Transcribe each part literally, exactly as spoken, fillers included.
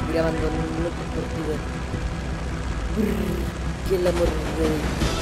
seguir abandonando tu partida. Que el amor de...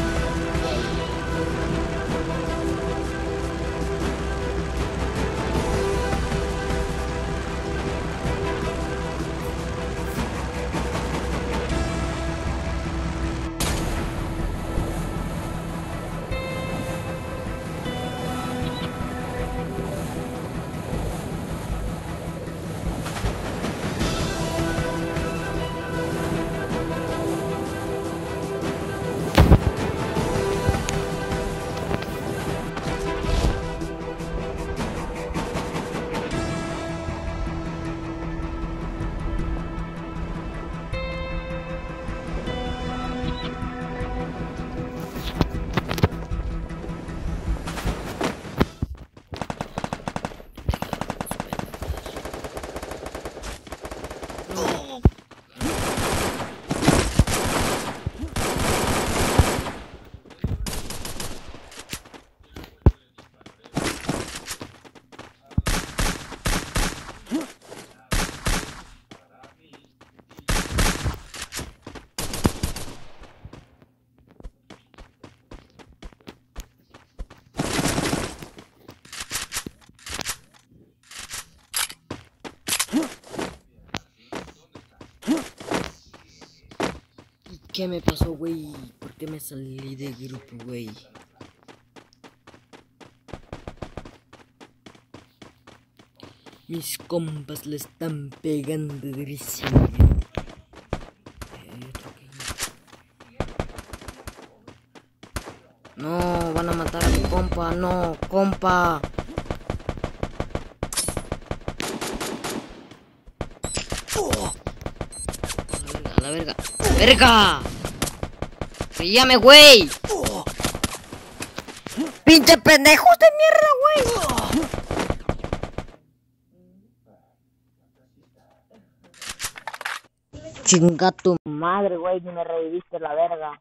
¿Qué me pasó, güey? ¿Por qué me salí de grupo, güey? Mis compas le están pegando durísimo. No, van a matar a mi compa, no, compa. A la verga, a la verga. ¡Verga! ¡Que llame, güey! ¡Pinche pendejos de mierda, güey! Chinga tu madre, güey, ni me reviviste la verga.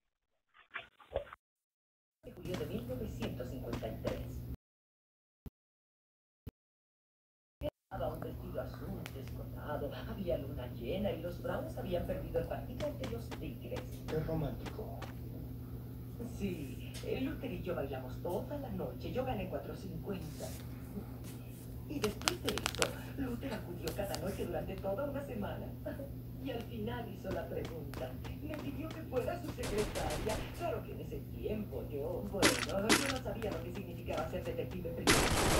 Julio de mil novecientos cincuenta y tres. Llevaba un vestido azul descotado, había luna llena y los Browns habían perdido el partido ante los Tigres. Qué romántico. Sí, Luther y yo bailamos toda la noche, yo gané cuatro cincuenta. Y después de esto, Luther acudió cada noche durante toda una semana. Y al final hizo la pregunta. Me pidió que fuera su secretaria. Claro que en ese tiempo yo, bueno, yo no sabía lo que significaba ser detective privado.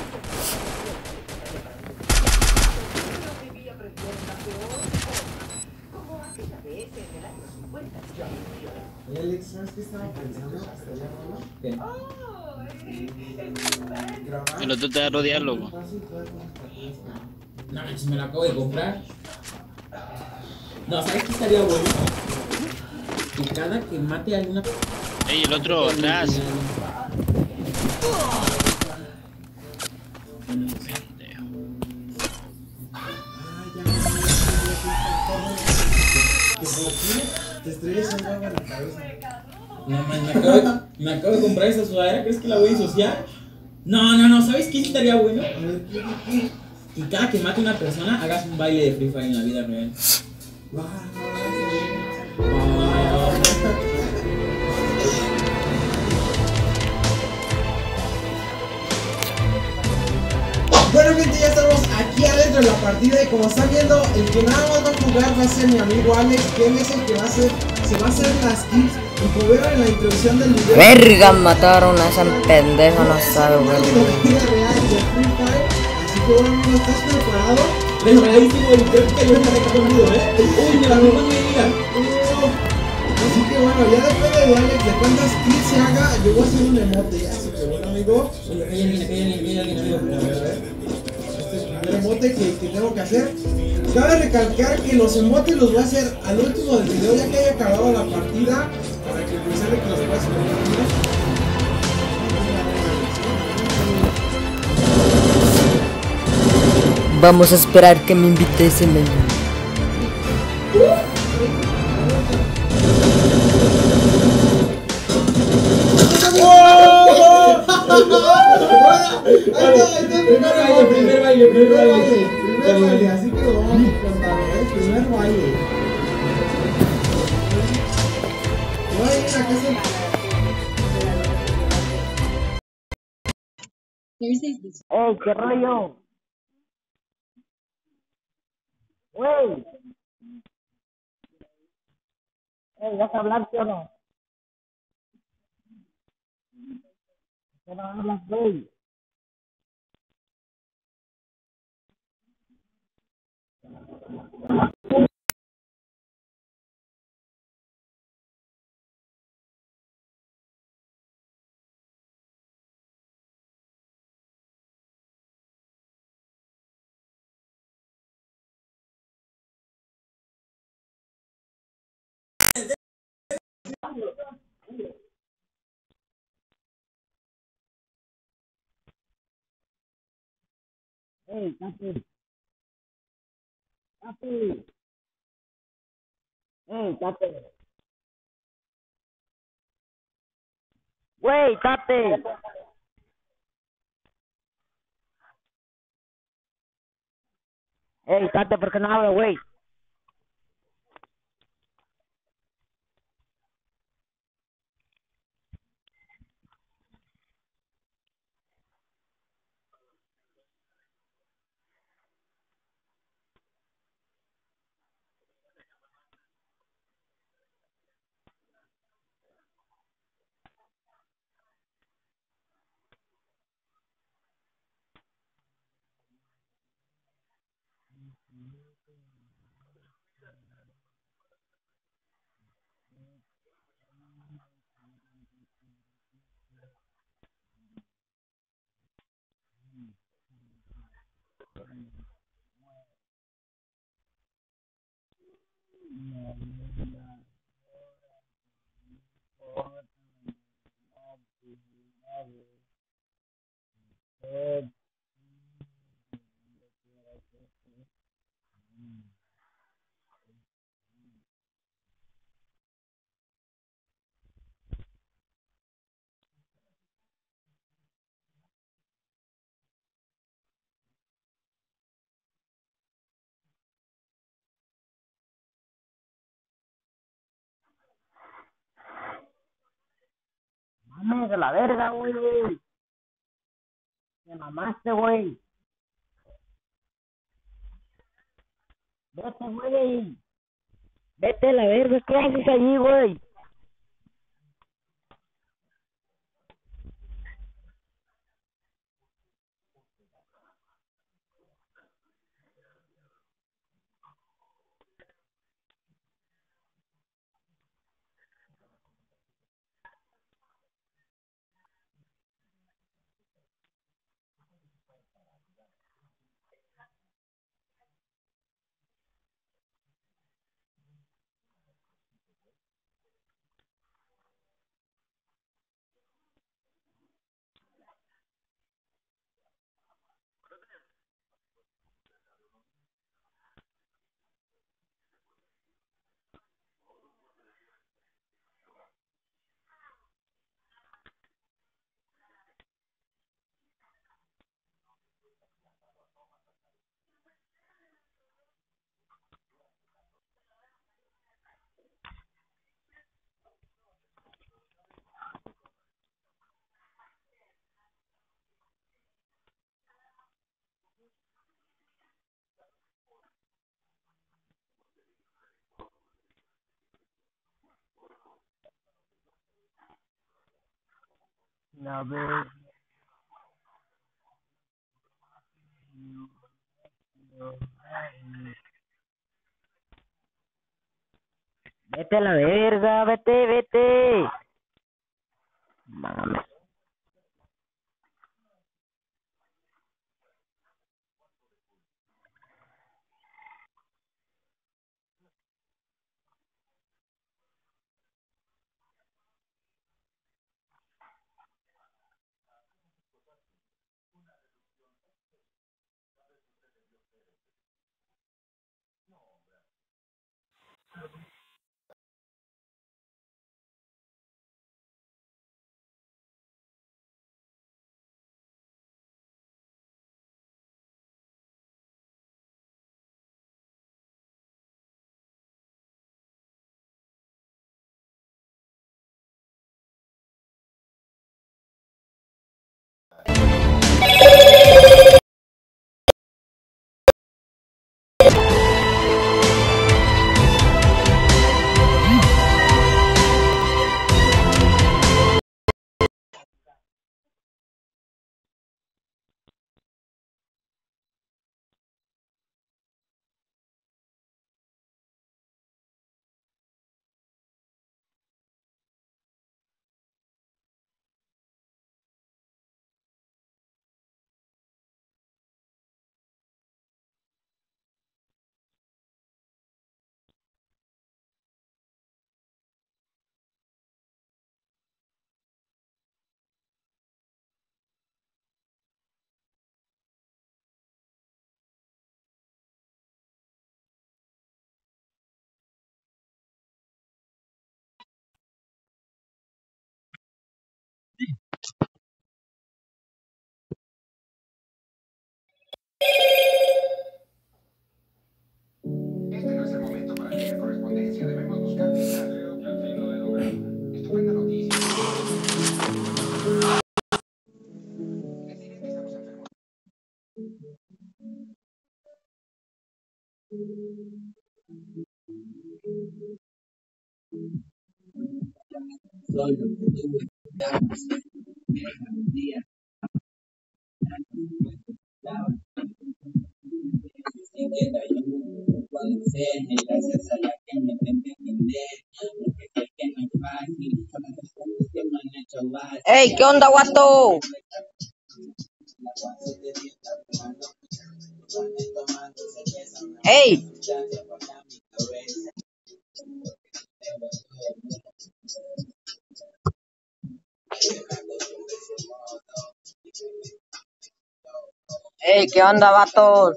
Pero debía aprender la peor forma. Como aquella vez en el año cincuenta. Oye, Alex, ¿sabes qué estaba pensando? Estaría bueno. ¿Qué? ¡Oh! ¡Es Grabar. El otro te va a rodear, loco. Fácil, jugar con las partidas que- No, si me lo acabo de comprar. No, ¿sabes qué estaría bueno? Que cada que mate a alguna... Ey, el otro atrás. Pendejo. Ah, ya. Que por ti te estrellas un huevo en la cabeza. No, man, me acabo, de, me acabo de comprar esa sudadera. ¿Crees que la voy a disociar? No, no, no. ¿Sabes qué estaría bueno? A ver, ¿qué, qué, Que cada que mate a una persona hagas un baile de Free Fire en la vida real. qué? Va, va, Bueno, gente, ya estamos aquí adentro de la partida y como están viendo, el que nada más va a jugar va a ser mi amigo Alex, que él es el que va a hacer, se va a hacer las kills. Y como vieron en la introducción del video, Verga, mataron a ese pendejo, no sabe, de güey. la vida real de Free Fire. Así que bueno, amigo, ¿estás preparado? Preparadísimo, y creo que yo estaré conmigo, ¿eh? Uy, mira, no me digan. Así que bueno, ya depende de Alex de cuántas kills se haga, yo voy a hacer un emote. Así que bueno, amigo, Oye, hay alguien, hay alguien, hay alguien, amigo. a ver, a ver. Este es el primer emote que, que tengo que hacer. Cabe recalcar que los emotes los voy a hacer al último del video, ya que haya acabado la partida, para que pensar que los puedas poner. Vamos a esperar que me invites en el... Primer baile, primer baile, primer baile. Primer baile, así que lo vamos a contar, ¿eh? primer baile. No hay una casa. ¡Ey, qué rollo! ¡Wey! ¡Ey, vas a hablar, sí o no! ¿Qué no hablas, güey? ¡Ey, Capi! ¡Capi! ¡Ey, Capi! ¡Wey, Capi! ¡Ey, Capi, ¿por qué no hablo, güey? Mames, de la verga, güey. Te mamaste, güey. Vete, güey. Vete a la verga, ¿qué haces allí, güey? La verga. Vete a la verga, vete, vete. Mames. emergencia. Debemos buscar pistas. Creo que al fin lo he logrado. Estupenda noticia. Deciden que estamos enfermos. Solo tuve un día siquiera yo no puedo ser gracias a la que me tengo que entender porque sé que no es fácil son las cosas que me han hecho base. ¡Ey! ¿Qué onda, guato? ¡Ey! ¡Ey! ¿Qué onda, vatos?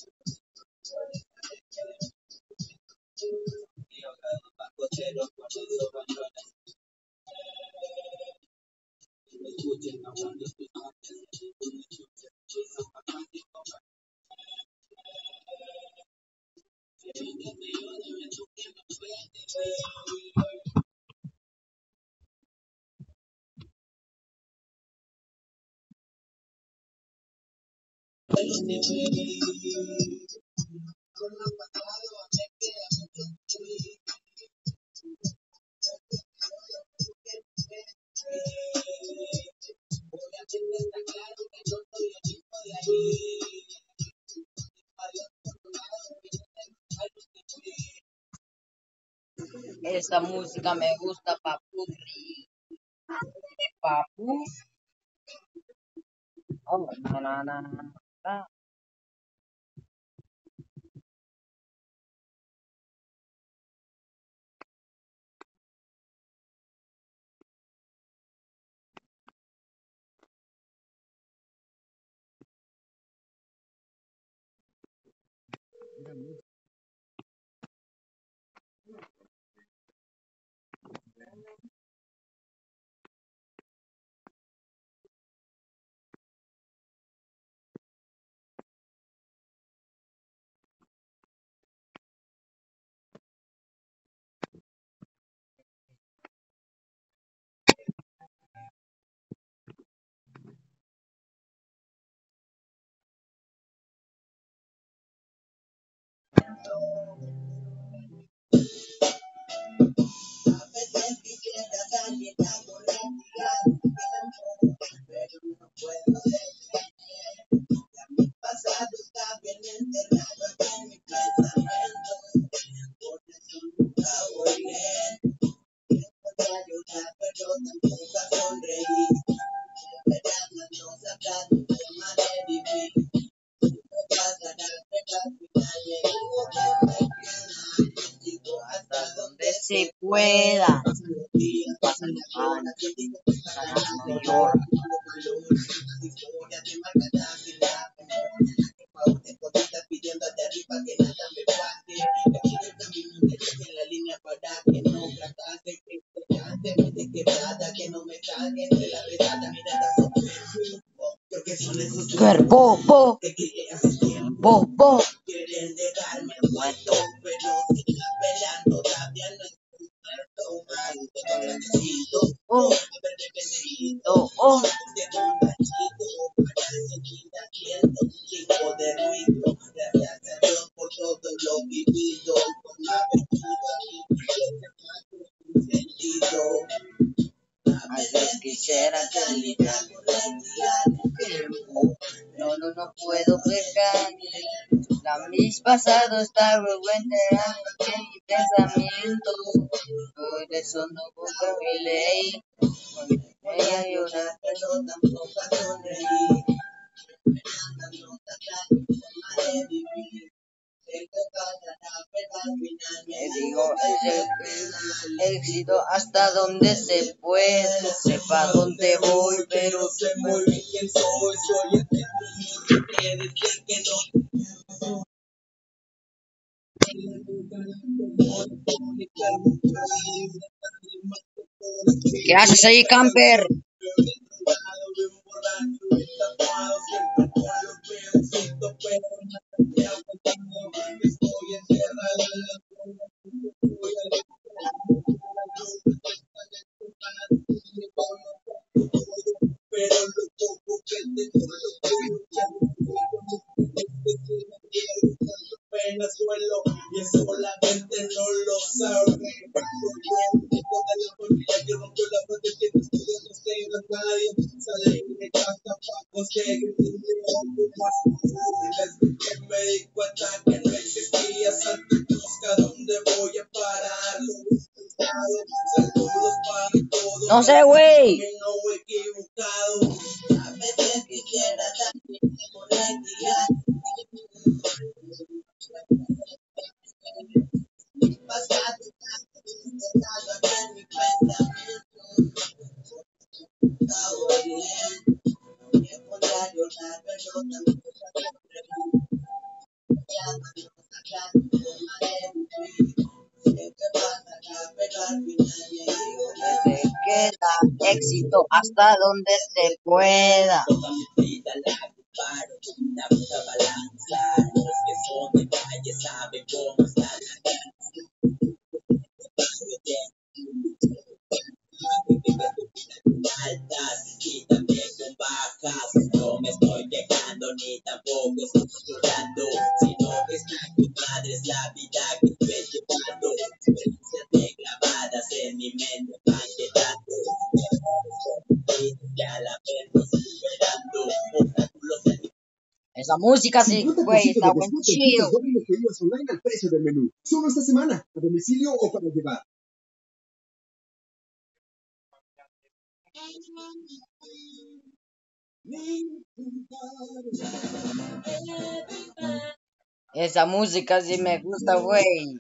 Esta música me gusta, papu. Papu. Oh, na, na, na, na. Hasta donde se pueda. Pasa la mano, no llora. Cuerpo, po, po, po. Muerto. Oh, oh, oh. A veces quisiera calidad. No, no, no puedo dejar. La mis pasado está revuelta en mi pensamiento. Por eso no busco mi ley. Voy a llorar, pero tampoco a sonreír. Me digo, es el éxito hasta donde se puede. Sepa dónde voy, pero sé muy bien quién soy. Soy el que decir que no. ¿Qué haces ahí, camper? malo y eso la gente no lo sabe. Toda la familia que rompió la fuente que no tenga nadie sale de casa para conseguir ocupas. Desde que me di cuenta que no existía Santa Cruz, ¿a dónde voy a parar? Saludos para todos. No sé, güey. No equivocado. A veces quisiera también por la guía. Pasado, en mi cuenta. Se queda éxito hasta donde se pueda. Toda mi vida la comparo, la puta balanza. Los que son de calle saben cómo está la altas y también con bajas. No me estoy quejando ni tampoco estoy llorando, sino que esta madre es la vida que estoy llevando. Experiencias de grabadas en mi mente van quedando. Ya la vemos superando obstáculos en mi. Esa música sí, güey, está buen chido. Online al precio del menú. Solo esta semana, a domicilio o para llevar. Esa música sí me gusta, güey.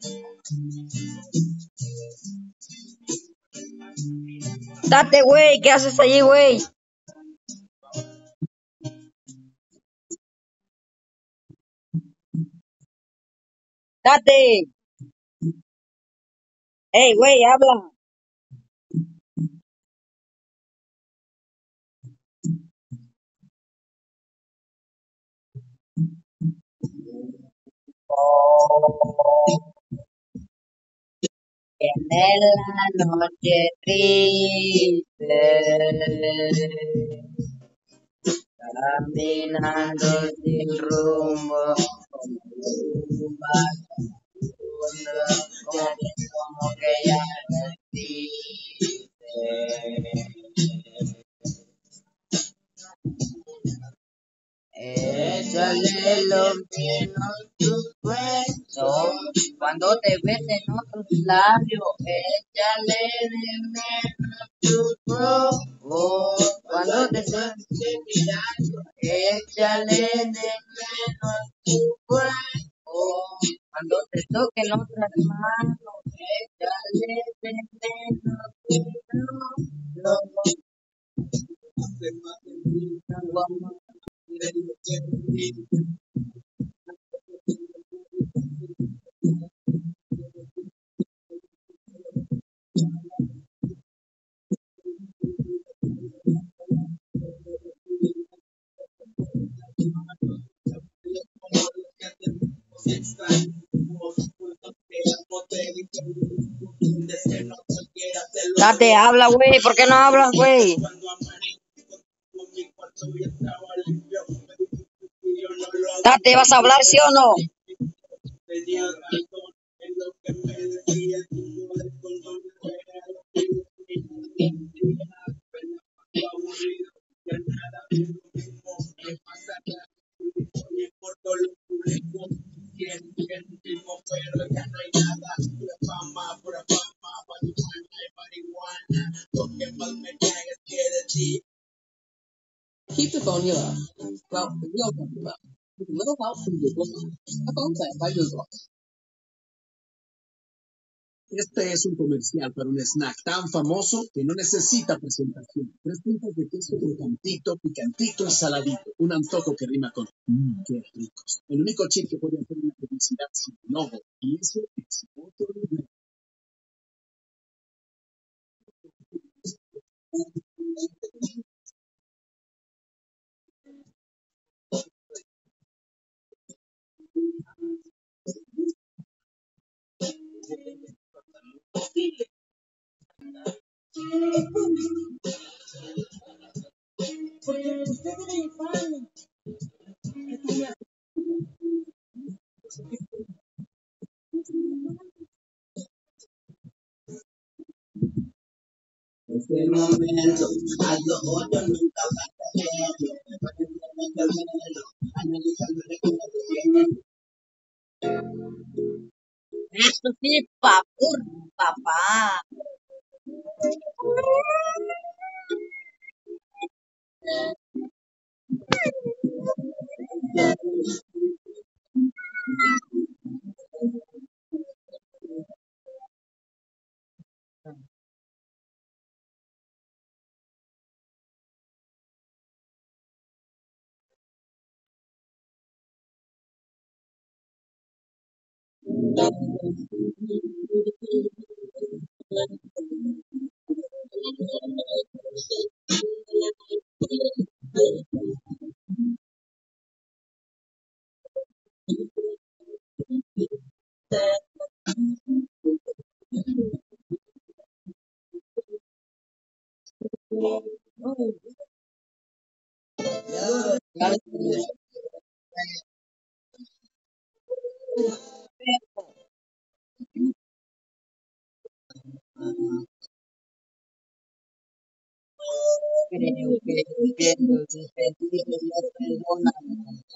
Date, güey, ¿qué haces allí, güey? Date. Ey, güey, habla. En la noche triste, caminando sin rumbo, como, como que ya no existe. Échale lo menos tus huesos cuando te besen otros labios. Échale de menos tus ojos cuando te estén mirando. Échale de menos tu cuerpo cuando te toquen otras manos. Échale de menos tu rostro. Date, habla, güey. ¿Por qué no hablas, güey? Date, ¿vas a hablar, sí o no? Keep the phone you love. Well, the real phone you love. With a little help from Google Phone. A phone plan by Google. Este es un comercial para un snack tan famoso que no necesita presentación. Tres puntos de queso crocantito, picantito y saladito. Un antojo que rima con mmm, qué ricos. El único chip que puede hacer una publicidad sin logo. Y eso es otro nivel. Porque usted era infame. Es el momento, hazlo hoy o nunca vas a hacerlo. Analizando el melo, analizando el recuerdo. Esto sí, papur, papá. Creo que entiendo sus pedidos y los perdonan.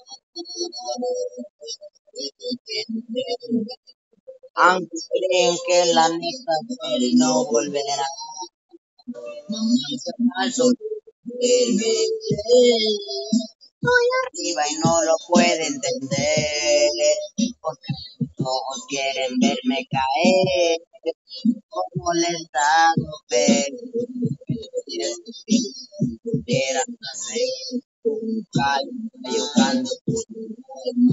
Aunque creen que la neta no volverá. Al sol verme estoy arriba y no lo puede entender, porque sus ojos quieren verme caer, como molestado, pero pudiera hacer un calma, yo canto por mi alma,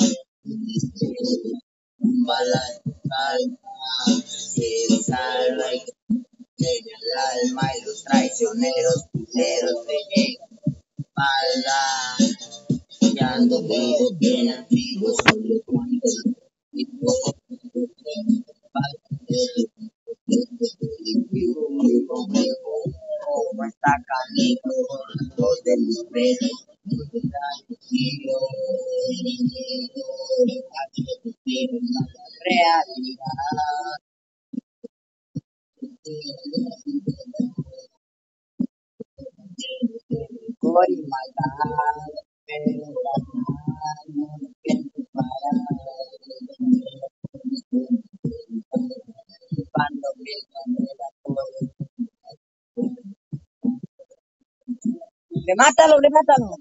balas calma, si salva y que el alma y los traicioneros culeros de espalda, ya no veo bien antiguos solo cuando y poco como está canijo con los de mis pelos realidad. Voy maldad, pero no pienso parar. Cuando pienso en el amor. Remátalo, remátalo.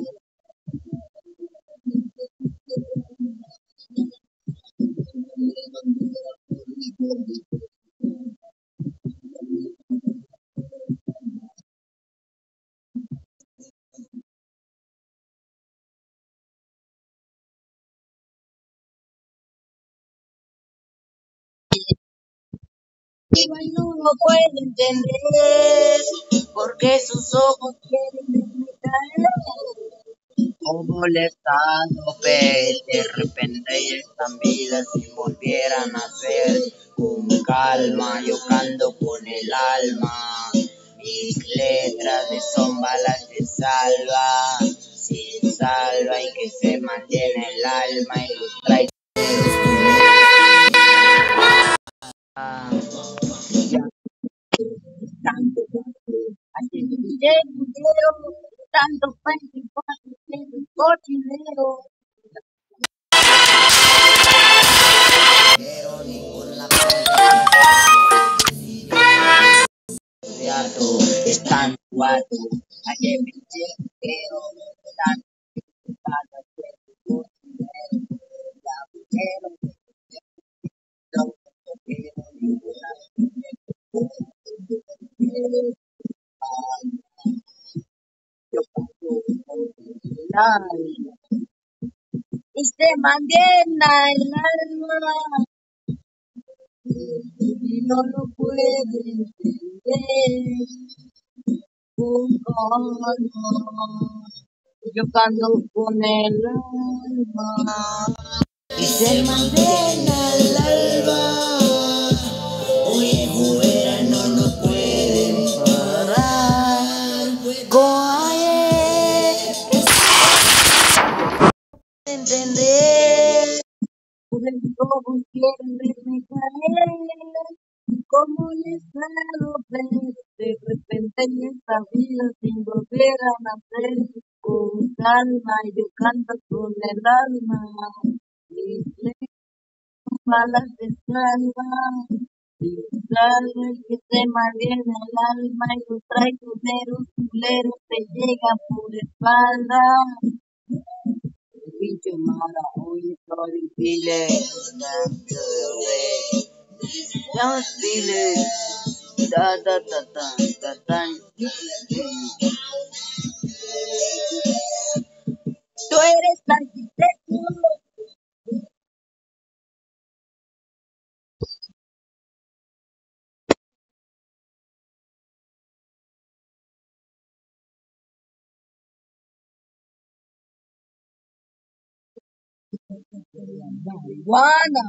Y no lo puede entender, porque sus ojos quieren verme caer, o molestando, pero de repente ya están vidas si volvieran a ser con calma, yo canto con el alma, mis letras de son balas de salva, sin salva y que se mantiene el alma y los trae. Tanto dinero, tanto veinticuatro cochinero. Pero ni por la teatro están cuatro, ayer me quiero, están para hacer cochinero, la mujer, no quiero ninguna. Yo paso el alma y se mantiene el alma y no lo puede entender. Un cono, yo canto con el alma y se mantiene el alma. Oye, fuera no nos pueden parar. Coaye, entender. Los ojos quieren verme caer, como un estado De repente en esta vida sin volver a nacer, con calma yo canto con el alma, mis letras balas de salva, y sabes que te malviene el alma y los traicioneros culeros te llegan por la espalda. Bicho mala, oye, sorry, dile, don't feel it. Da da da da da da. Tú eres arquitecto. Marihuana.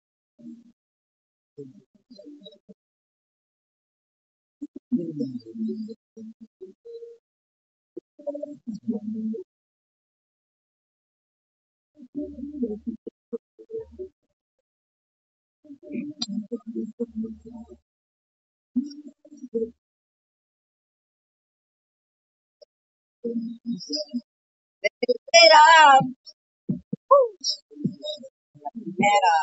Espera. La primera.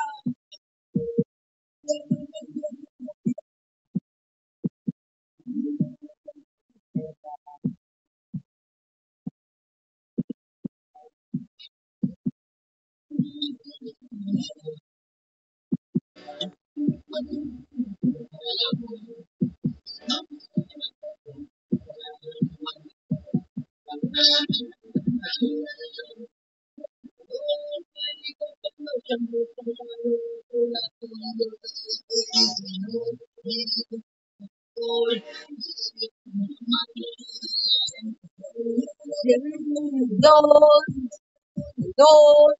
Dos. Dos.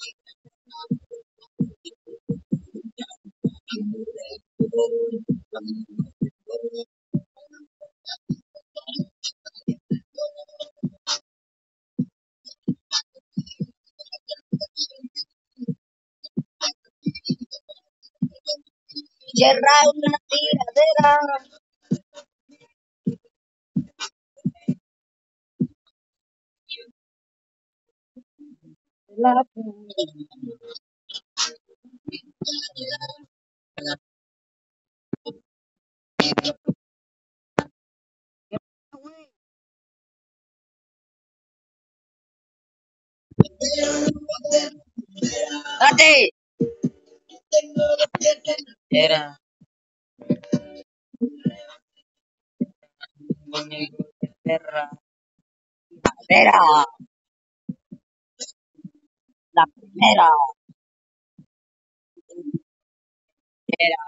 Cierra una tiradera. La Date. Era. Muñeco de perra. Era. La primera. Era.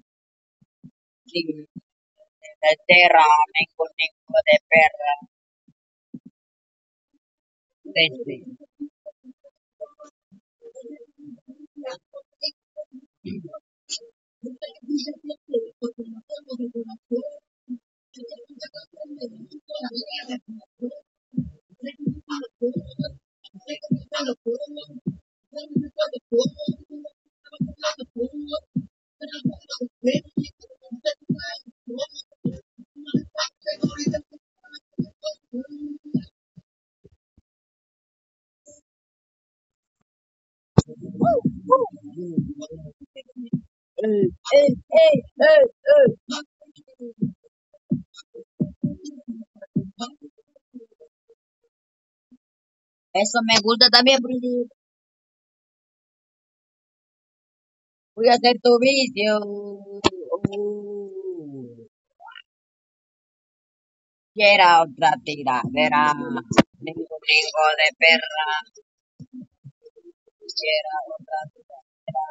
De terra. Me conecto de perra. Desde. Eh, eh, eh, eh, eh. Eso me gusta también, Brady. Voy a hacer tu vicio. Uh, Quiera otra tiradera. Ningún hijo de perra. Quiera otra tiradera.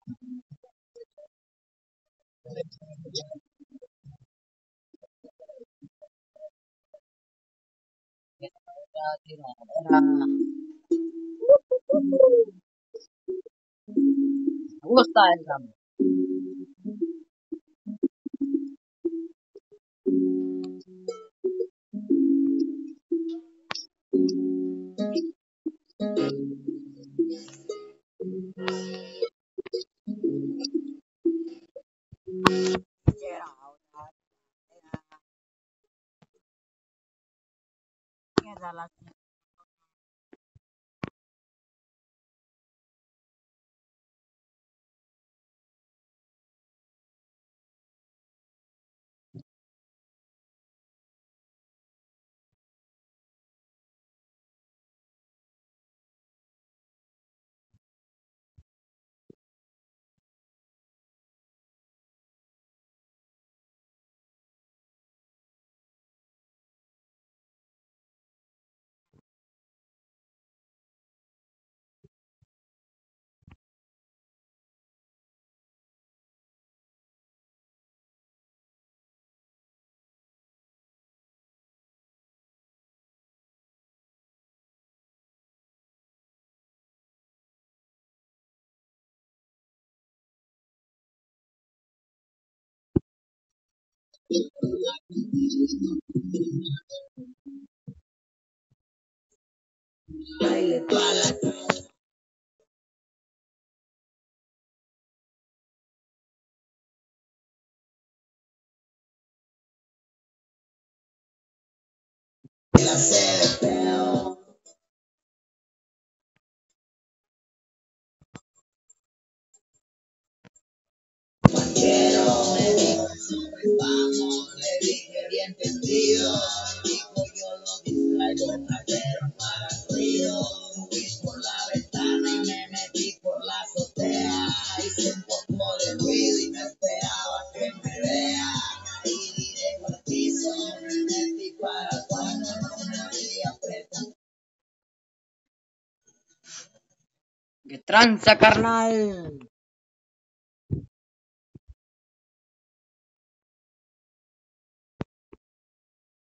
Quiera otra tiradera. Me gusta esa. Quiera otra tiradera. las... Baile toda la... La sede feo. Quiero, me dijo, vamos, le dije bien entendido. Dijo yo lo distraigo, pero para el ruido. Subí por la ventana y me metí por la azotea. Hice un poco de ruido y no esperaba que me vea. Caí directo al piso, me metí para el cuarto, no me había apretado. ¡Qué tranza, carnal!